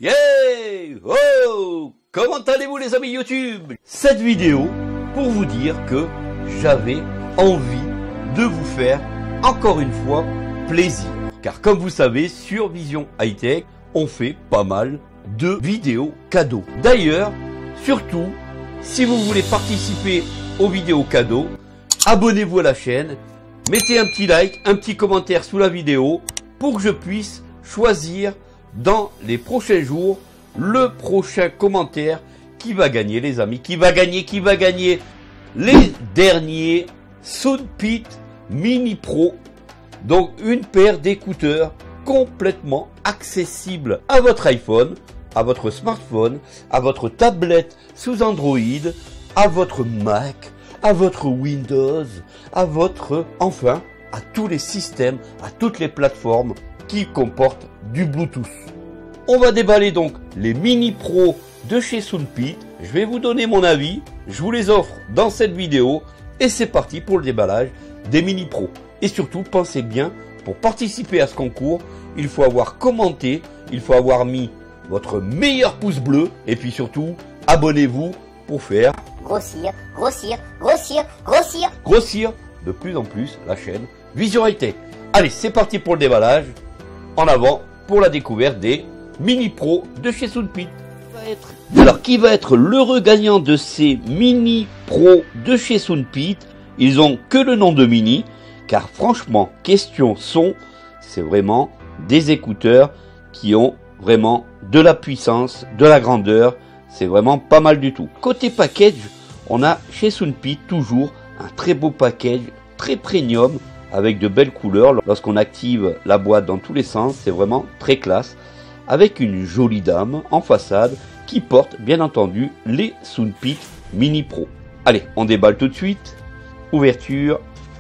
Yeah! Oh! Comment allez-vous les amis YouTube? Cette vidéo pour vous dire que j'avais envie de vous faire encore une fois plaisir. Car comme vous savez, sur Vision High-Tech, on fait pas mal de vidéos cadeaux. D'ailleurs, surtout, si vous voulez participer aux vidéos cadeaux, abonnez-vous à la chaîne, mettez un petit like, un petit commentaire sous la vidéo pour que je puisse choisir dans les prochains jours le prochain commentaire qui va gagner les amis, qui va gagner les derniers Soundpeat Mini Pro. Donc une paire d'écouteurs complètement accessible à votre iPhone, à votre smartphone, à votre tablette sous Android, à votre Mac, à votre Windows, à votre, enfin, à tous les systèmes, à toutes les plateformes qui comportent du Bluetooth. On va déballer donc les Mini Pro de chez Soundpeat. Je vais vous donner mon avis, je vous les offre dans cette vidéo et c'est parti pour le déballage des Mini Pro. Et surtout, pensez bien, pour participer à ce concours, il faut avoir commenté, il faut avoir mis votre meilleur pouce bleu et puis surtout, abonnez-vous pour faire grossir de plus en plus la chaîne Vision High-Tech. Allez, c'est parti pour le déballage. En avant pour la découverte des Mini Pro de chez Soundpeat. Alors, qui va être l'heureux gagnant de ces Mini Pro de chez Soundpeat? Ils ont que le nom de Mini, car franchement, question son, c'est vraiment des écouteurs qui ont vraiment de la puissance, de la grandeur. C'est vraiment pas mal du tout. Côté package, on a chez Soundpeat toujours un très beau package, très premium, avec de belles couleurs. Lorsqu'on active la boîte dans tous les sens, c'est vraiment très classe. Avec une jolie dame en façade qui porte bien entendu les Soundpeat Mini Pro. Allez, on déballe tout de suite. Ouverture.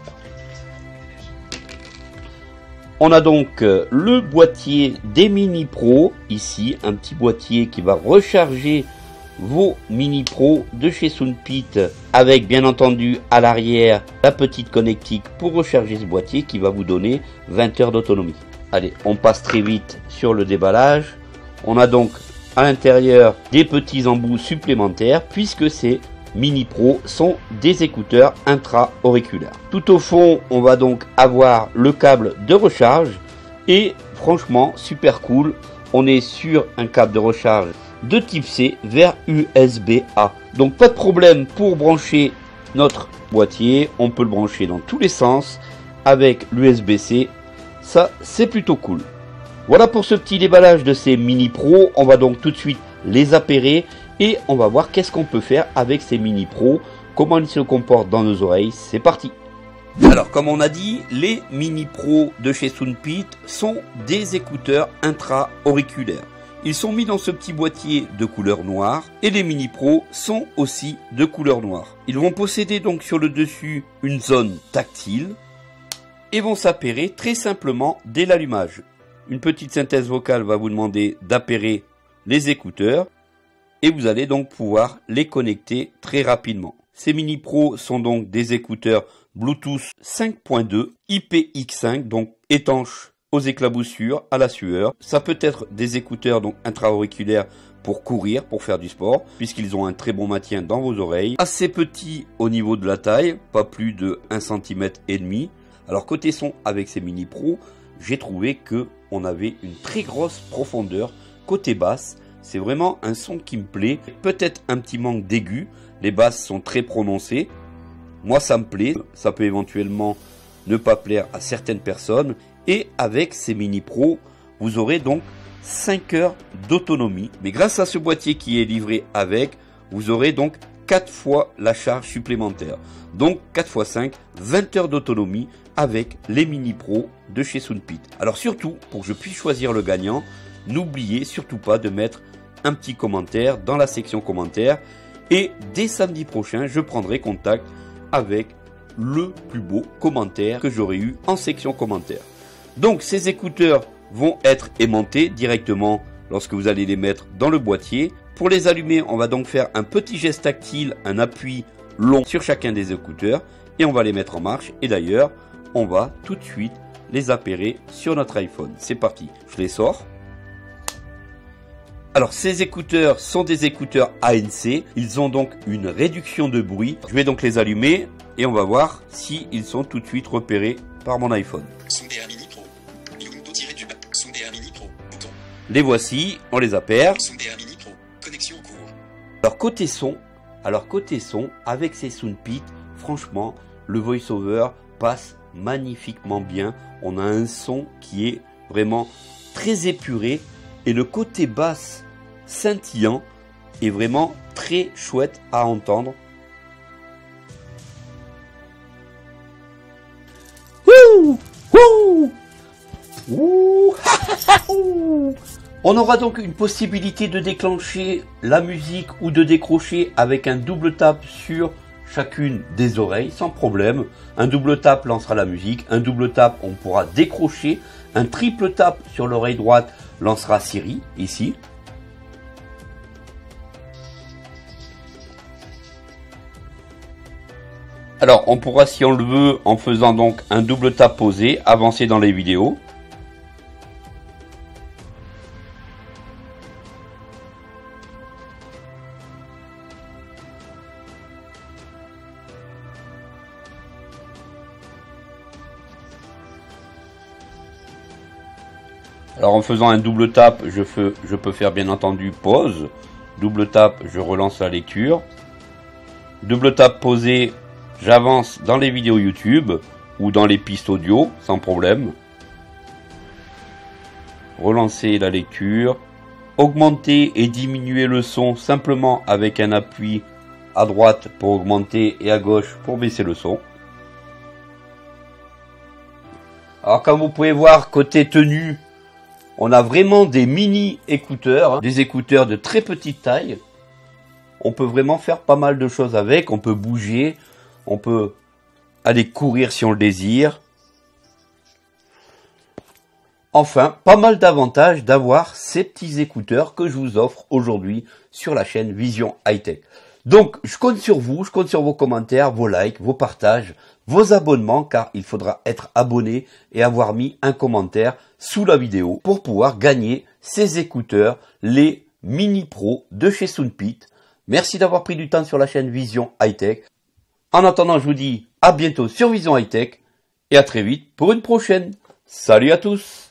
On a donc le boîtier des Mini Pro. Ici, un petit boîtier qui va recharger vos Mini Pro de chez Soundpeat avec bien entendu à l'arrière la petite connectique pour recharger ce boîtier qui va vous donner 20 heures d'autonomie. Allez, on passe très vite sur le déballage. On a donc à l'intérieur des petits embouts supplémentaires puisque ces Mini Pro sont des écouteurs intra-auriculaires. Tout au fond, on va donc avoir le câble de recharge et franchement super cool. On est sur un câble de recharge de type C vers USB-A. Donc pas de problème pour brancher notre boîtier. On peut le brancher dans tous les sens avec l'USB-C. Ça, c'est plutôt cool. Voilà pour ce petit déballage de ces Mini Pro. On va donc tout de suite les appairer et on va voir qu'est-ce qu'on peut faire avec ces Mini Pro, comment ils se comportent dans nos oreilles. C'est parti. Alors comme on a dit, les Mini Pro de chez Soundpeat sont des écouteurs intra-auriculaires. Ils sont mis dans ce petit boîtier de couleur noire et les Mini Pro sont aussi de couleur noire. Ils vont posséder donc sur le dessus une zone tactile et vont s'appairer très simplement dès l'allumage. Une petite synthèse vocale va vous demander d'appairer les écouteurs et vous allez donc pouvoir les connecter très rapidement. Ces Mini Pro sont donc des écouteurs Bluetooth 5.2 IPX5, donc étanches aux éclaboussures, à la sueur. Ça peut être des écouteurs donc intra-auriculaires pour courir, pour faire du sport, puisqu'ils ont un très bon maintien dans vos oreilles. Assez petits au niveau de la taille, pas plus de 1,5 cm. Alors côté son avec ces Mini Pro, j'ai trouvé que on avait une très grosse profondeur côté basse. C'est vraiment un son qui me plaît. Peut-être un petit manque d'aigu. Les basses sont très prononcées. Moi, ça me plaît. Ça peut éventuellement ne pas plaire à certaines personnes. Et avec ces Mini Pro, vous aurez donc 5 heures d'autonomie. Mais grâce à ce boîtier qui est livré avec, vous aurez donc 4 fois la charge supplémentaire. Donc 4 x 5, 20 heures d'autonomie avec les Mini Pro de chez Soundpeat. Alors surtout, pour que je puisse choisir le gagnant, n'oubliez surtout pas de mettre un petit commentaire dans la section commentaires. Et dès samedi prochain, je prendrai contact avec le plus beau commentaire que j'aurai eu en section commentaires. Donc ces écouteurs vont être aimantés directement lorsque vous allez les mettre dans le boîtier. Pour les allumer, on va donc faire un petit geste tactile, un appui long sur chacun des écouteurs et on va les mettre en marche. Et d'ailleurs, on va tout de suite les appairer sur notre iPhone. C'est parti, je les sors. Alors ces écouteurs sont des écouteurs ANC, ils ont donc une réduction de bruit. Je vais donc les allumer et on va voir si ils sont tout de suite repérés par mon iPhone. Soundéa Mini Pro. Bluetooth-du-bas. Soundéa Mini Pro. Bouton. Les voici, on les appaire. Soundéa Mini Pro. Connexion en cours. Alors côté son, avec ces Soundpit, franchement, le voice-over passe magnifiquement bien. On a un son qui est vraiment très épuré et le côté basse scintillant est vraiment très chouette à entendre. Wouh, wouh, wouh, on aura donc une possibilité de déclencher la musique ou de décrocher avec un double tap sur chacune des oreilles sans problème. Un double tap lancera la musique, un double tap on pourra décrocher, un triple tap sur l'oreille droite lancera Siri ici. Alors on pourra, si on le veut, en faisant donc un double tap posé, avancer dans les vidéos. Alors en faisant un double tap, je peux faire bien entendu pause. Double tap, je relance la lecture. Double tap posé, j'avance dans les vidéos YouTube ou dans les pistes audio sans problème. Relancer la lecture. Augmenter et diminuer le son simplement avec un appui à droite pour augmenter et à gauche pour baisser le son. Alors comme vous pouvez voir, côté tenue, on a vraiment des mini écouteurs, des écouteurs de très petite taille. On peut vraiment faire pas mal de choses avec, on peut bouger, on peut aller courir si on le désire. Enfin, pas mal d'avantages d'avoir ces petits écouteurs que je vous offre aujourd'hui sur la chaîne Vision High-Tech. Donc, je compte sur vous, je compte sur vos commentaires, vos likes, vos partages, vos abonnements, car il faudra être abonné et avoir mis un commentaire sous la vidéo pour pouvoir gagner ces écouteurs, les Mini Pro de chez Soundpit. Merci d'avoir pris du temps sur la chaîne Vision High-Tech. En attendant, je vous dis à bientôt sur Vision High-Tech et à très vite pour une prochaine. Salut à tous!